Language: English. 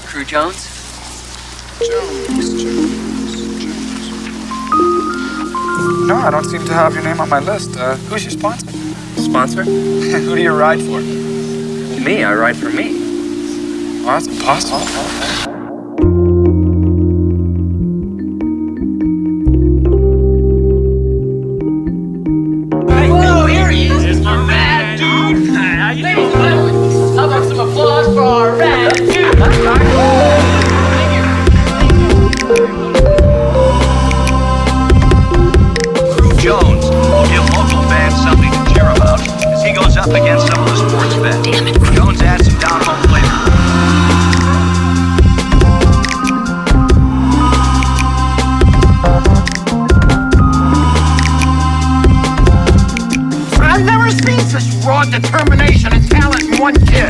Crew Jones? Jones. No, I don't seem to have your name on my list. Who's your sponsor? Sponsor? Who do you ride for? Me, I ride for me. Oh, that's impossible. Whoa, here he is, our rad dude. Ladies and gentlemen, how about some applause for our rad dude? That's right. Thank you. Crew Jones will give local fans something to cheer about as he goes up against some of the sports bets. Damn it. Jones adds some down-home flavor. I've never seen such raw determination and talent in one kid.